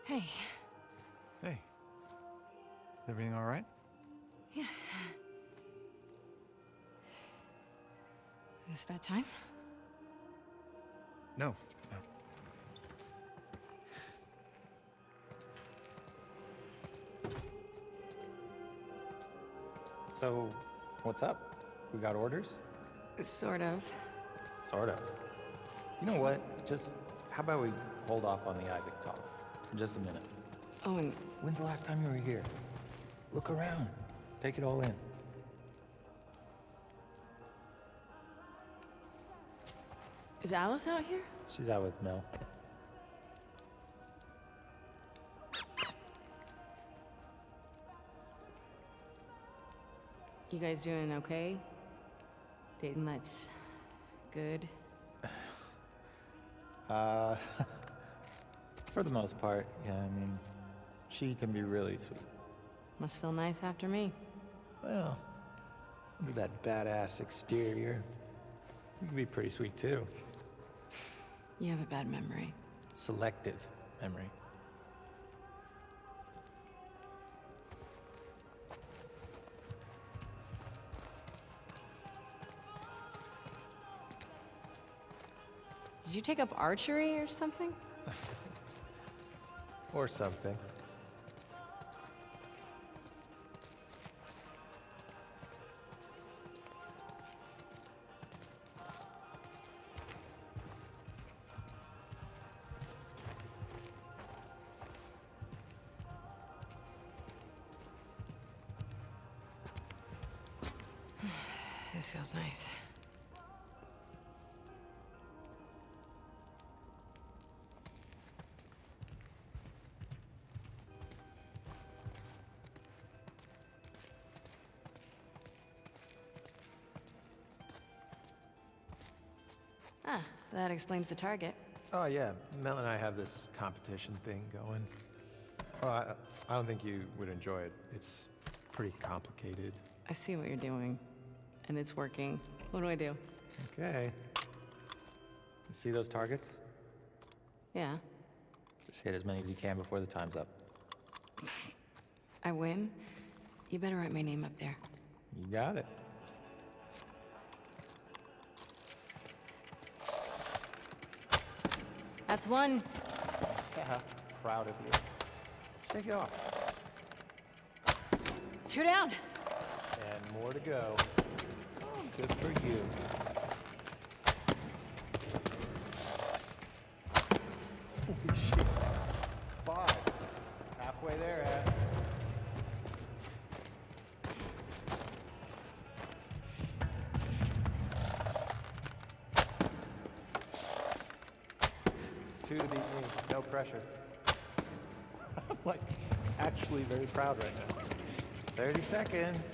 Hey. Hey. Is everything all right? Yeah. Is this about time? No. No. So, what's up? We got orders? Sort of. Sort of. You know what? Just, how about we hold off on the Isaac talk for just a minute? Oh, and When's the last time you were here? Look around. Take it all in. is Alice out here? She's out with Mel. You guys doing okay? Dating life's good? Uh, for the most part, yeah, I mean, she can be really sweet. Must feel nice after me. Well, with that badass exterior, you can be pretty sweet too. You have a bad memory. Selective memory. Did you take up archery or something? Or something. This feels nice. Ah, that explains the target. Oh yeah, Mel and I have this competition thing going. Well, I don't think you would enjoy it. It's pretty complicated. I see what you're doing, and it's working. What do I do? Okay. You see those targets? Yeah, Just hit as many as you can before the time's up. I win. You better write my name up there. You got it. That's one. Yeah, proud of you. Take it off. 2 down. And more to go. Oh, good for you. Holy shit. 5. Halfway there, Ed. Two to beat me. No pressure. I'm like actually very proud right now. 30 seconds.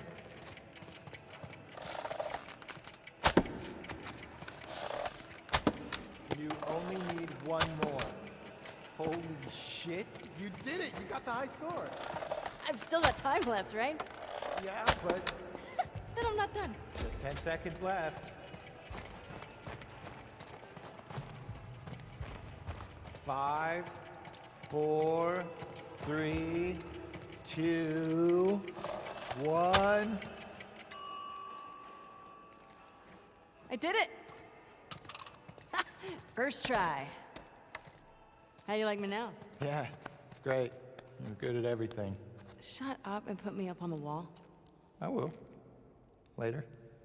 You only need one more. Holy shit. You did it. You got the high score. I've still got time left, right? Yeah, but Then I'm not done. just 10 seconds left. 5, 4, 3, 2, 1. I did it! First try. How you like me now? Yeah, it's great. You're good at everything. Shut up and put me up on the wall. I will. Later.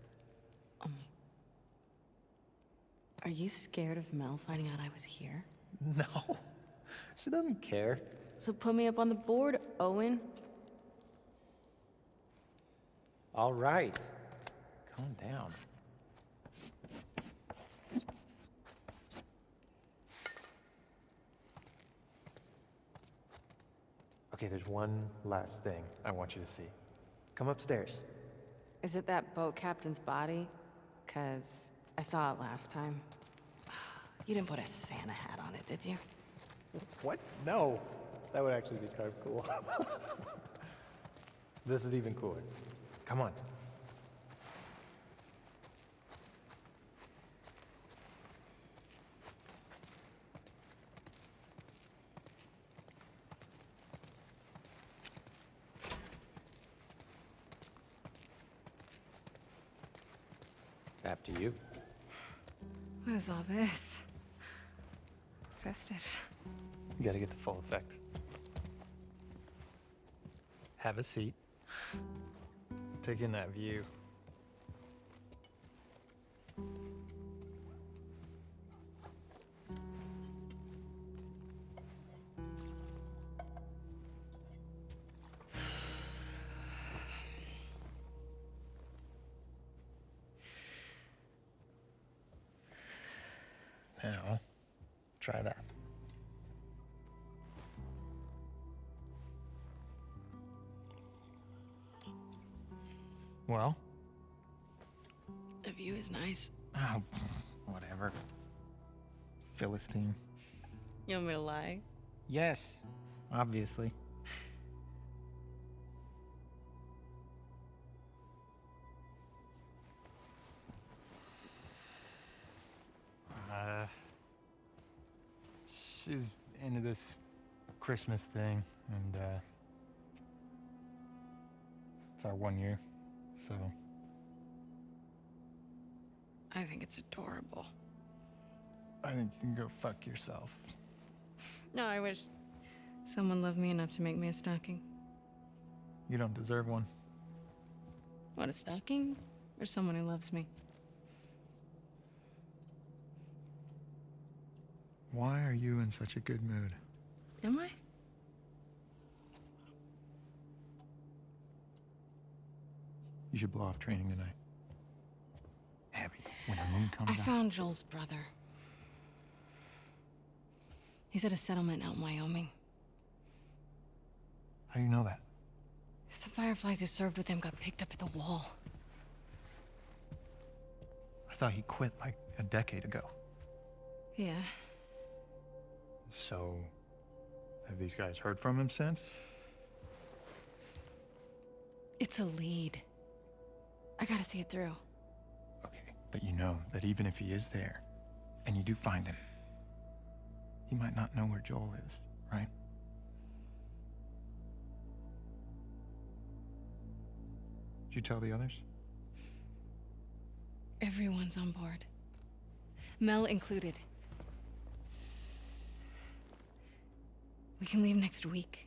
Are you scared of Mel finding out I was here? No. She doesn't care. So put me up on the board, Owen. All right. Calm down. Okay, there's one last thing I want you to see. Come upstairs. Is it that boat captain's body? 'Cause I saw it last time. You didn't put a Santa hat on it, did you? What? No. That would actually be kind of cool. This is even cooler. Come on. After you. What is all this? Festive. You gotta get the full effect. Have a seat. Take in that view. Now, try that. Well? The view is nice. Oh, whatever. Philistine. You want me to lie? Yes, obviously. She's into this Christmas thing, and it's our 1 year, so. I think it's adorable. I think you can go fuck yourself. No, I wish someone loved me enough to make me a stocking. You don't deserve one. What, a stocking? Or someone who loves me? Why are you in such a good mood? Am I? You should blow off training tonight. Abby, when the moon comes I out. found Joel's brother. He's at a settlement out in Wyoming. How do you know that? The Fireflies who served with him got picked up at the wall. I thought he quit like a decade ago. Yeah. So, have these guys heard from him since? It's a lead. I gotta see it through. Okay, but you know that even if he is there, and you do find him, he might not know where Joel is, right? Did you tell the others? Everyone's on board. Mel included. We can leave next week.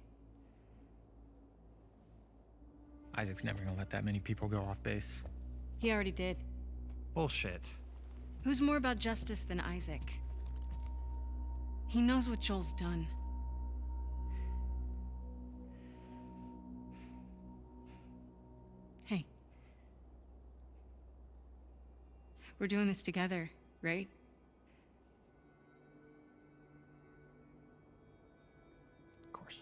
Isaac's never gonna let that many people go off base. He already did. Bullshit. Who's more about justice than Isaac? He knows what Joel's done. Hey. We're doing this together, right? Of course.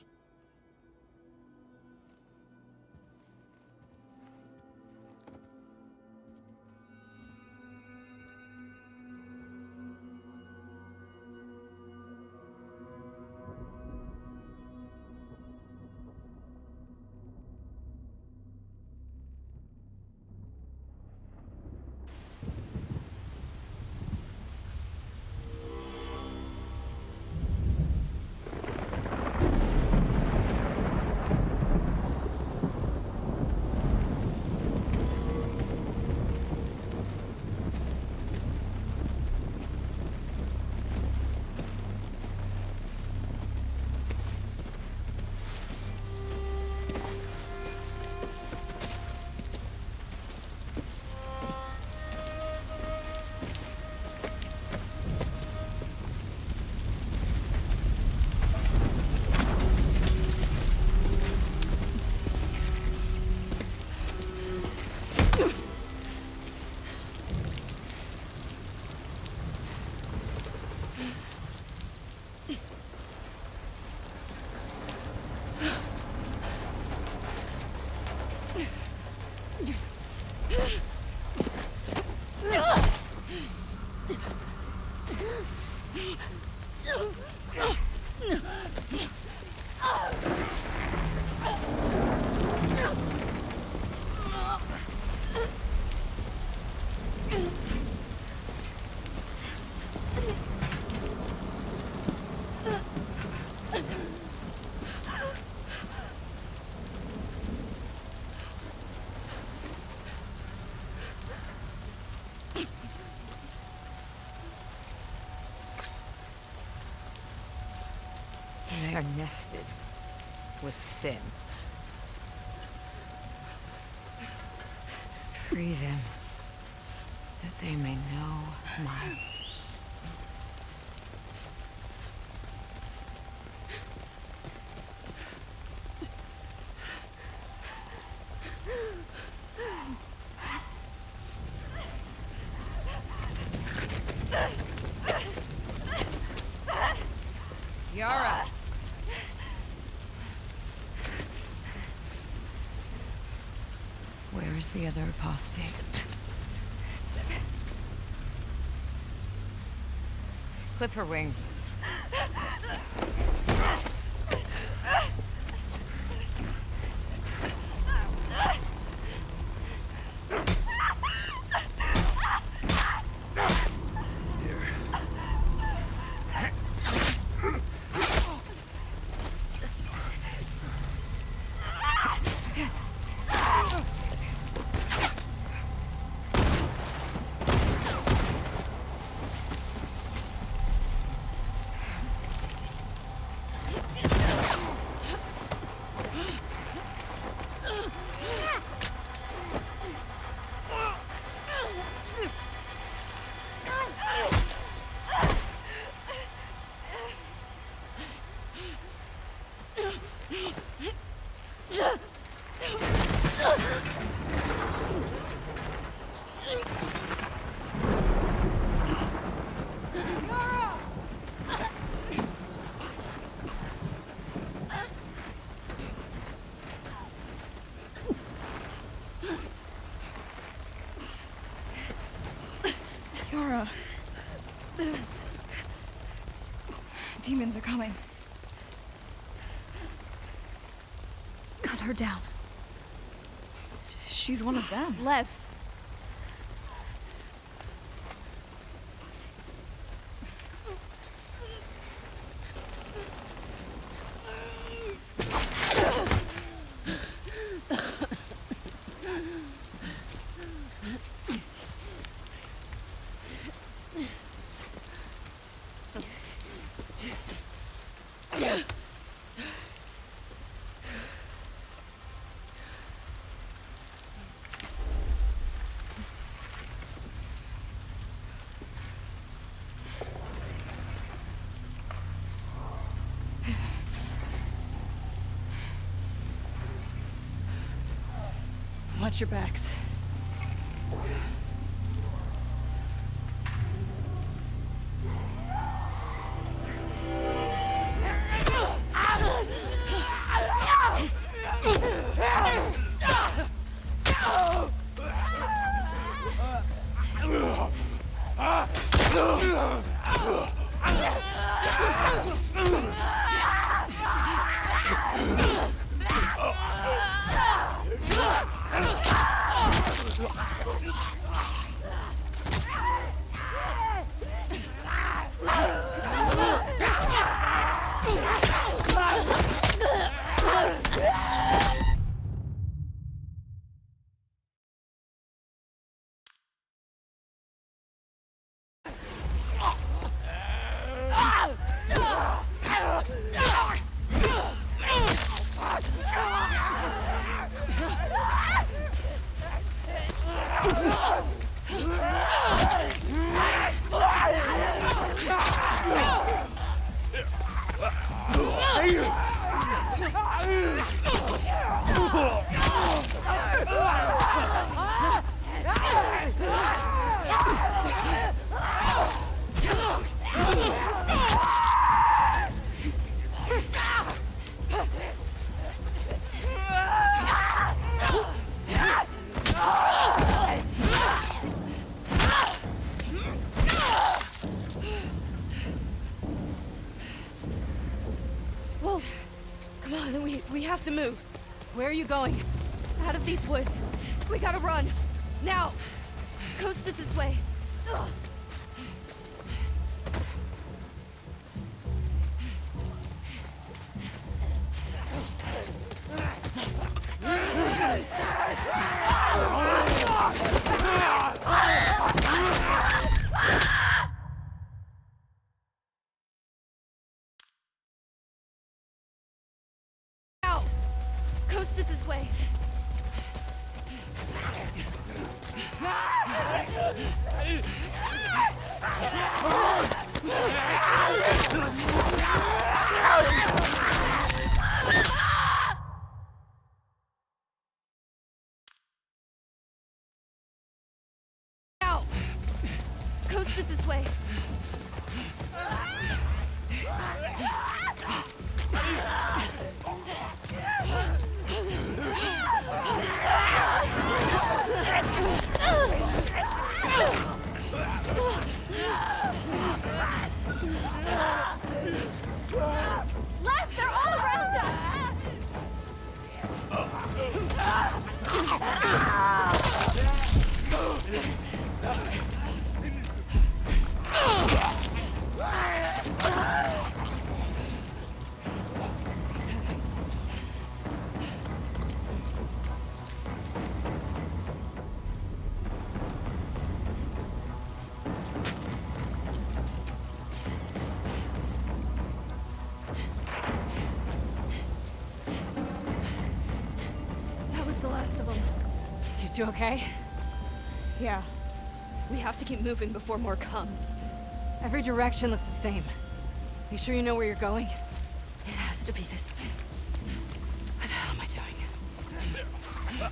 They are nested with sin. Free them, that they may know my... Yara! Where is the other apostate? Clip her wings. Yara. Demons are coming. Cut her down. She's one of them. Lev. Watch your backs. Wolf, come on, we have to move. Where are you going? Out of these woods. We gotta run. Now! Coast is this way. Ugh. is this way. Out. Coast is this way. Left! They're all around us! That was the last of them. You two okay? Yeah. We have to keep moving before more come. Every direction looks the same. You sure you know where you're going? It has to be this way. What the hell am I doing?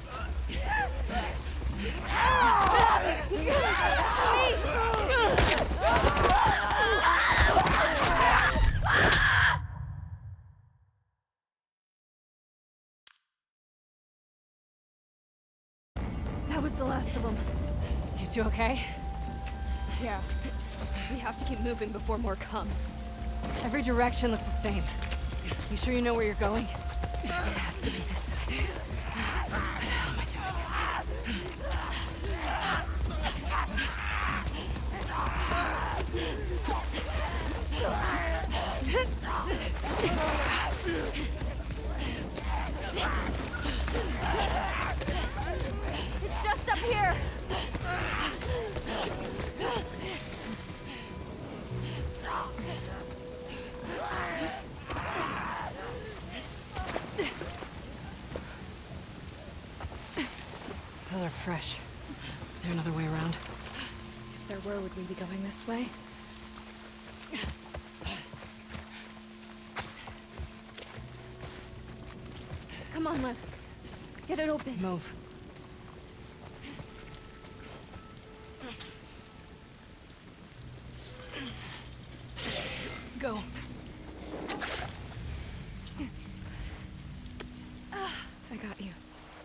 That was the last of them. You two okay? Yeah. We have to keep moving before more come. Every direction looks the same. You sure you know where you're going? It has to be this way. What the hell am I doing? It's just up here! Those are fresh. There another way around? If there were, would we be going this way? Come on, Lev. Get it open. Move. Go. I got you.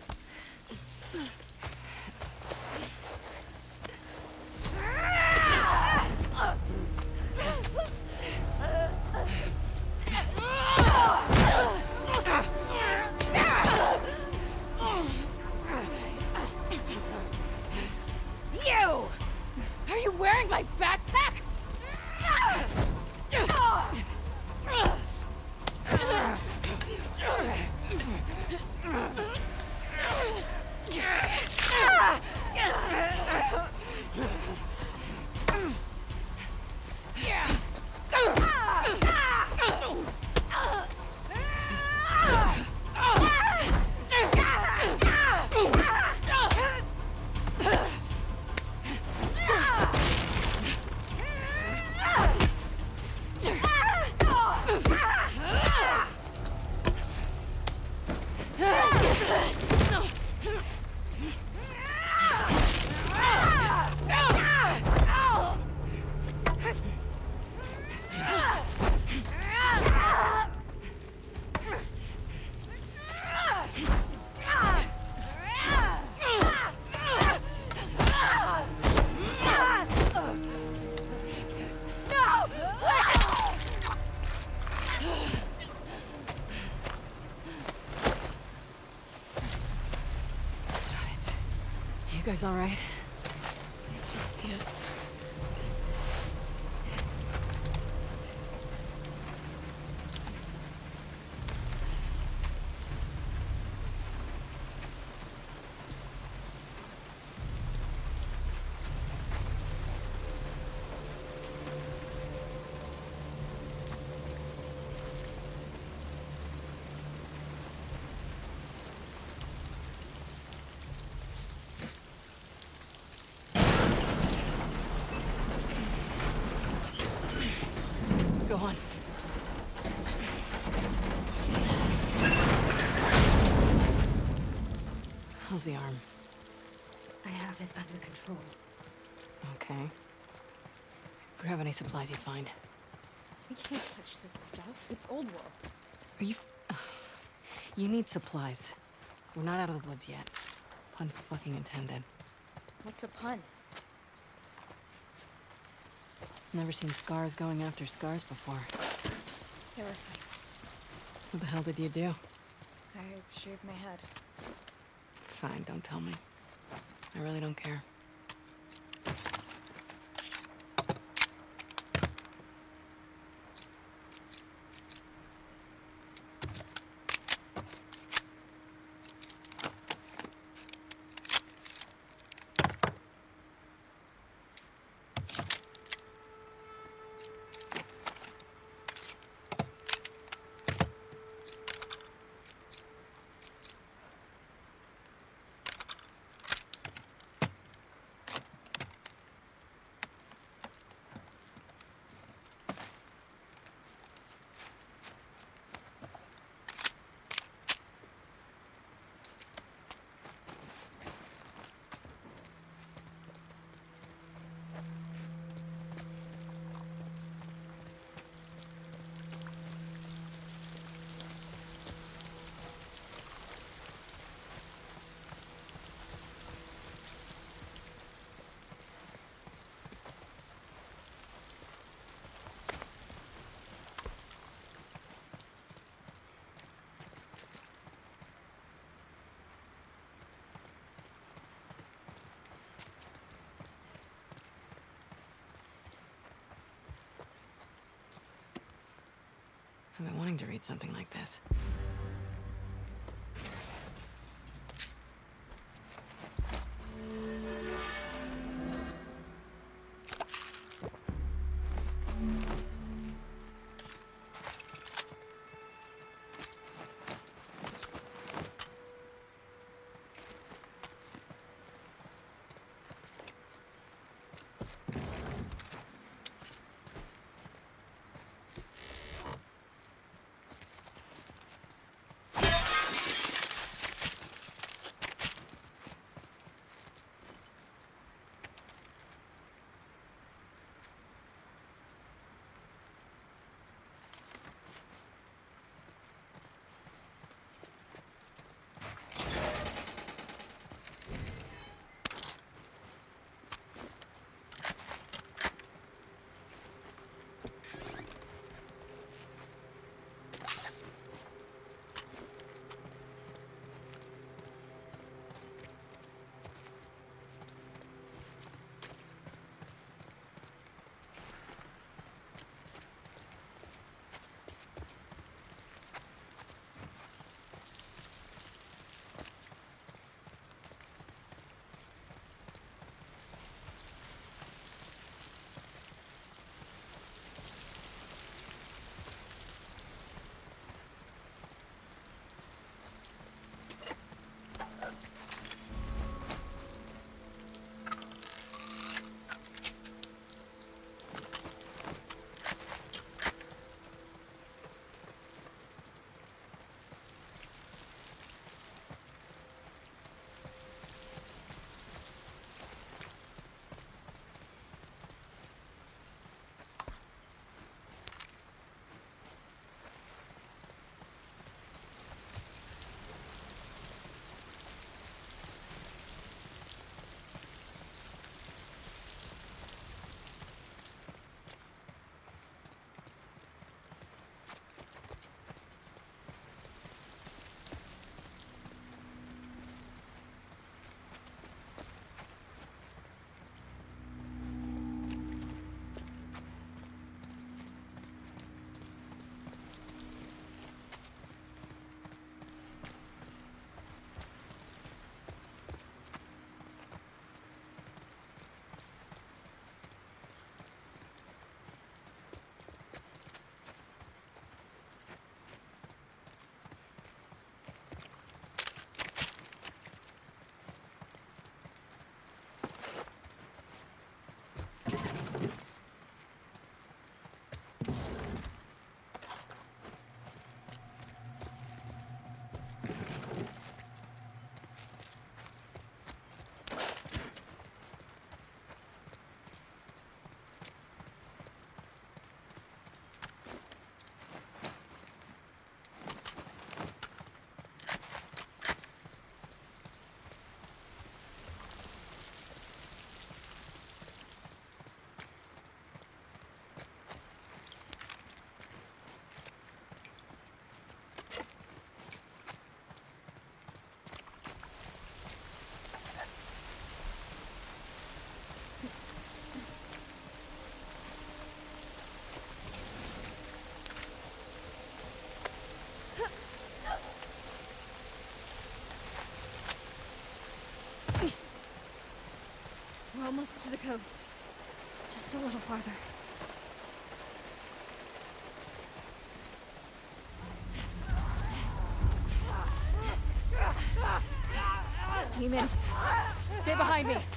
You! Are you wearing my backpack? You guys all right? Yes. Go on. How's the arm? I have it under control. Okay. Grab any supplies you find. We can't touch this stuff. It's old world. Are you... You need supplies. We're not out of the woods yet. Pun fucking intended. What's a pun? Never seen scars going after scars before. Seraphites. What the hell did you do? I shaved my head. Fine, don't tell me. I really don't care. I've been wanting to read something like this. almost to the coast. Just a little farther. Demons. Stay behind me.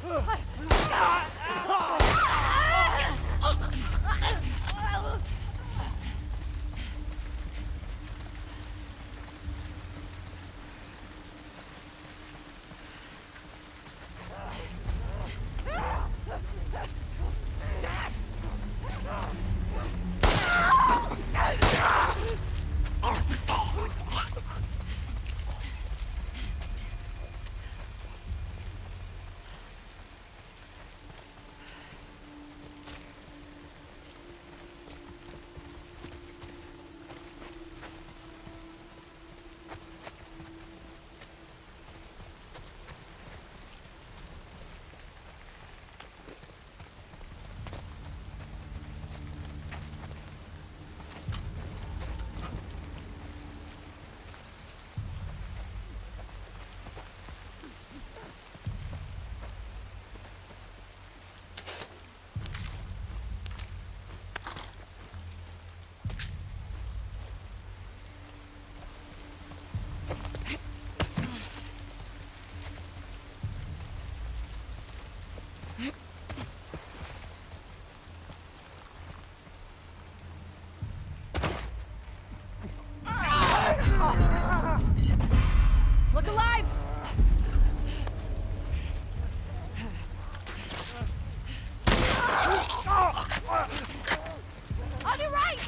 Look alive! On your right!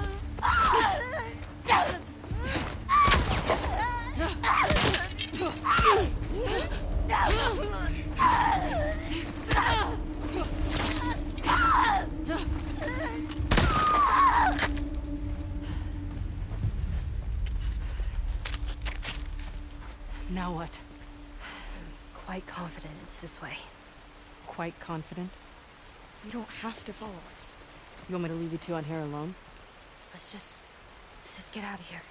Now what? Quite confident it's this way. Quite confident? You don't have to follow us. You want me to leave you two on here alone? Let's just get out of here.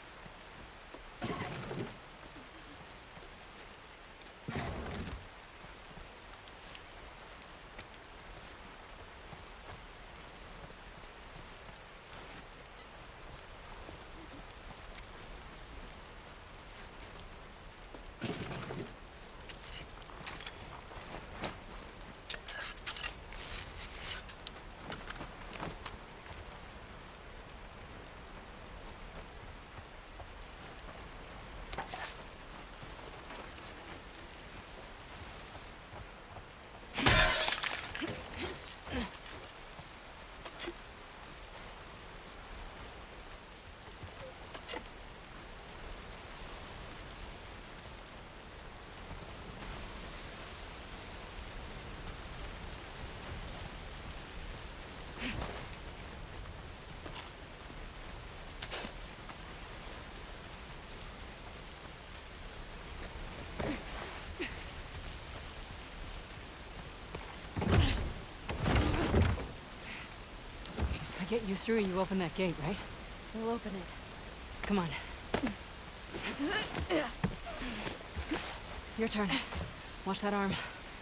Get you through, you open that gate, right? We'll open it. Come on. Your turn. Watch that arm.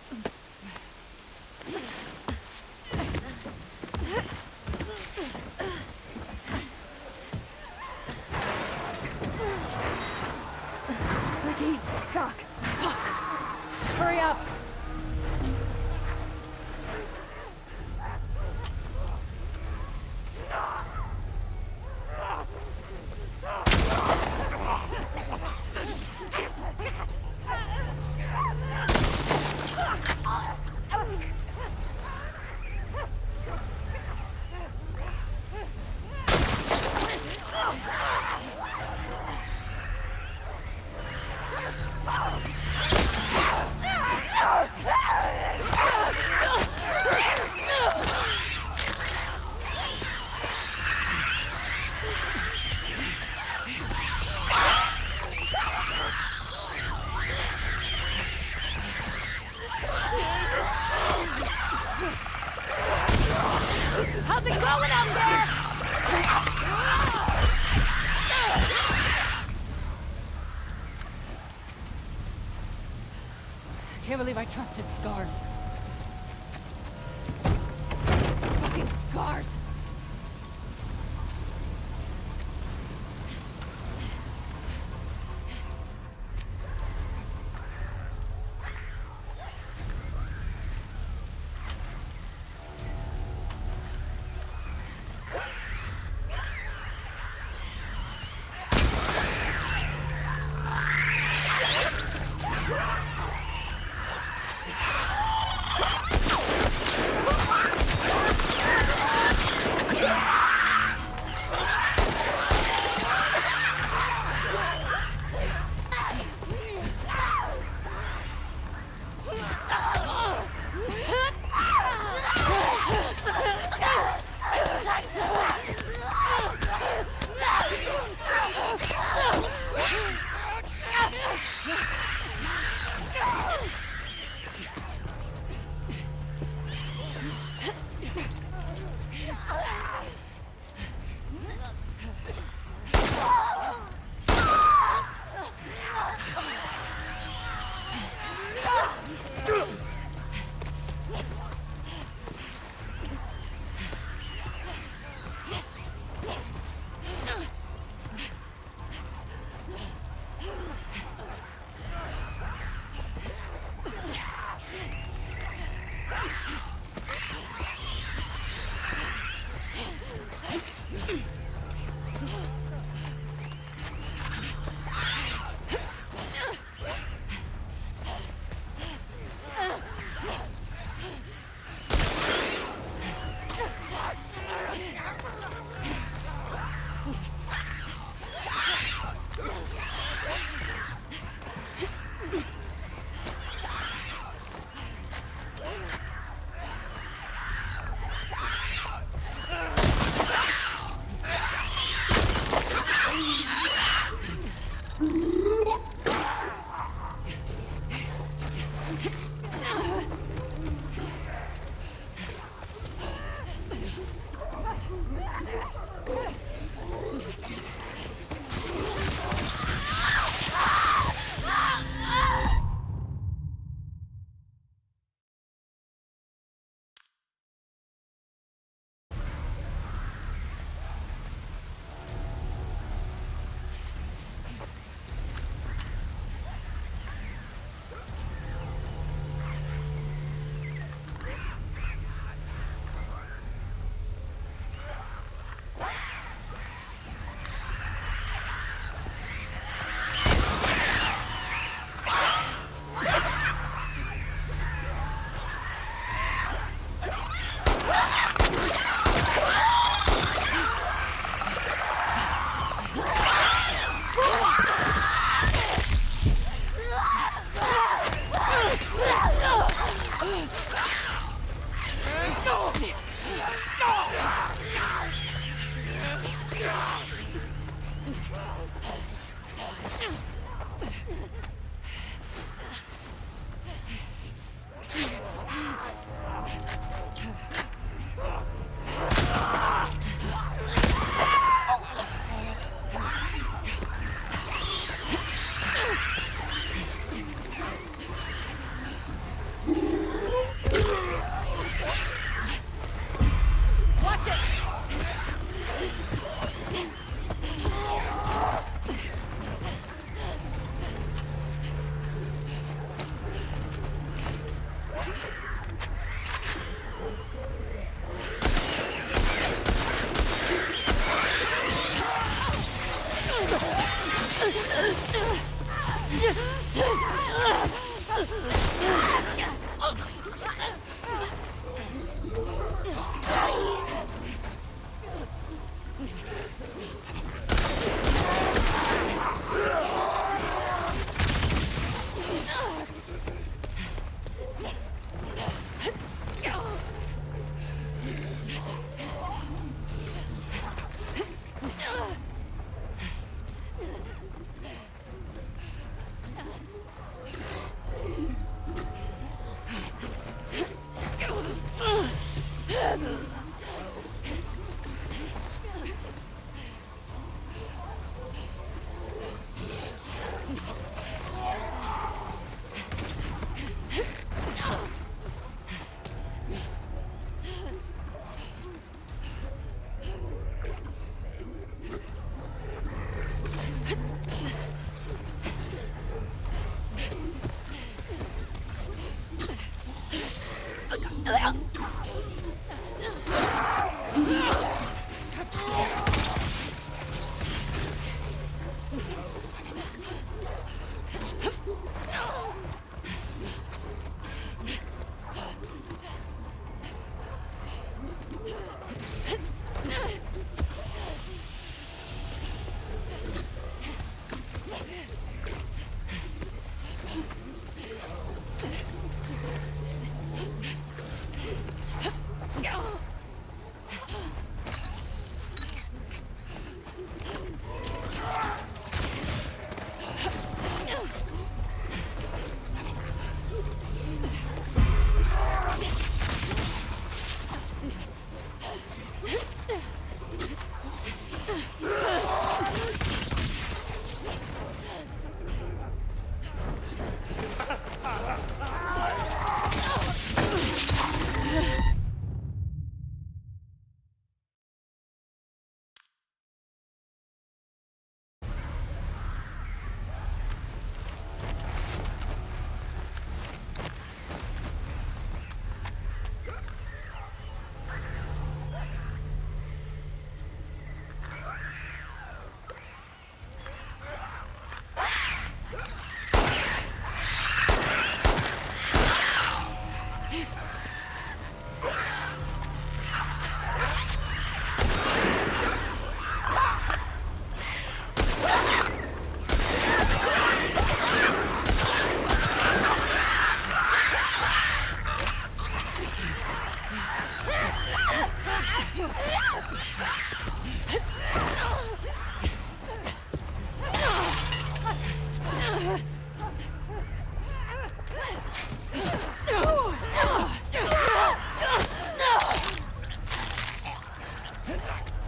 The gate's stuck. Fuck! Hurry up! How's it going out there? Can't believe I trusted Scars.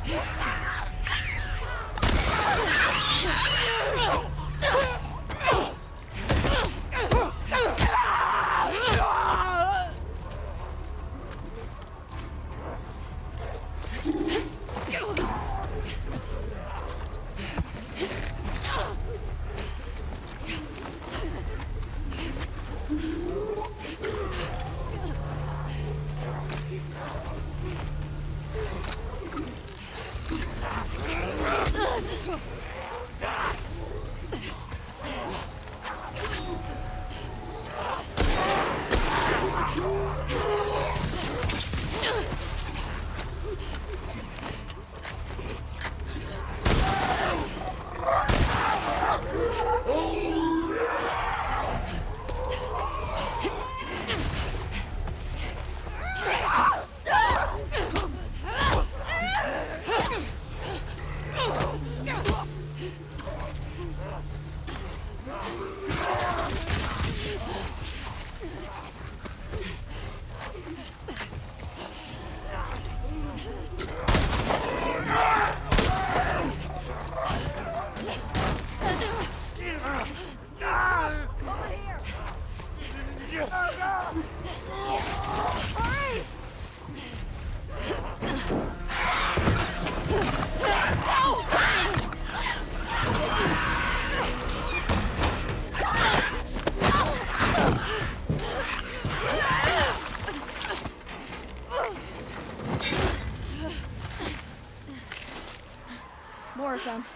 More of them.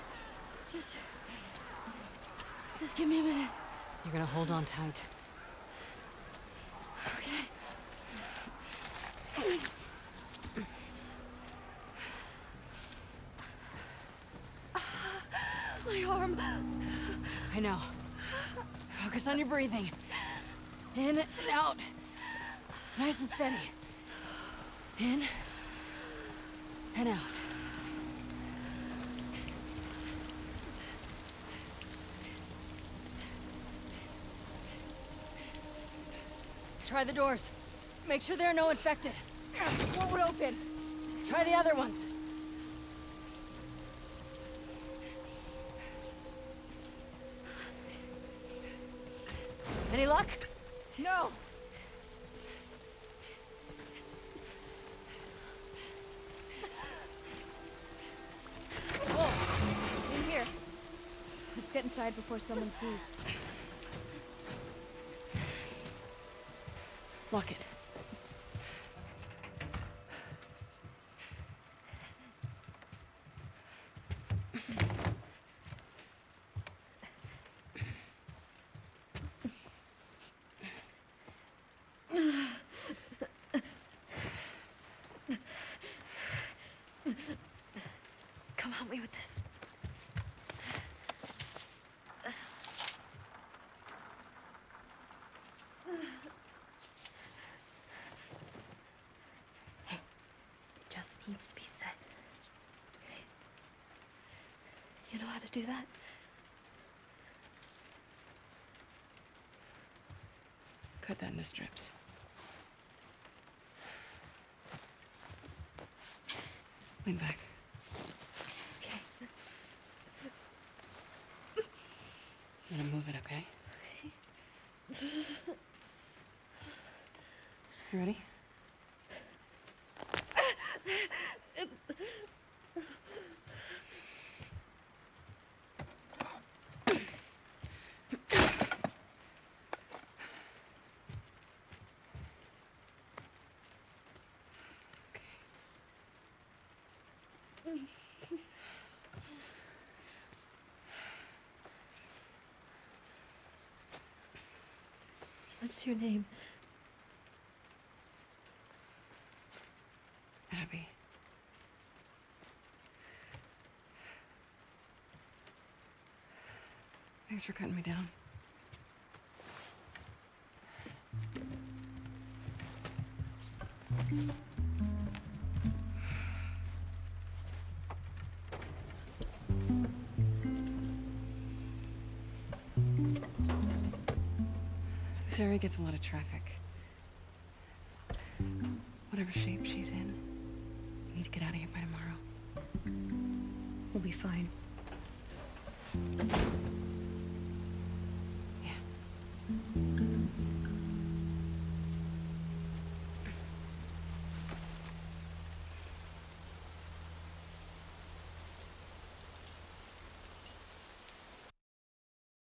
Just give me a minute. You're gonna hold on tight. Okay. My arm. I know. Focus on your breathing. In and out. Nice and steady. In and out. Try the doors. Make sure there are no infected. One would open. Try the other ones. Any luck? No! Whoa! In here. Let's get inside before someone sees. Lock it. Come help me with this. Hey, it just needs to be said. Okay? You know how to do that? Cut that into strips. Lean back. Okay. I'm gonna move it, okay? You ready? What's your name? Abby. Thanks for cutting me down. This area gets a lot of traffic. Whatever shape she's in, we need to get out of here by tomorrow. We'll be fine. Yeah.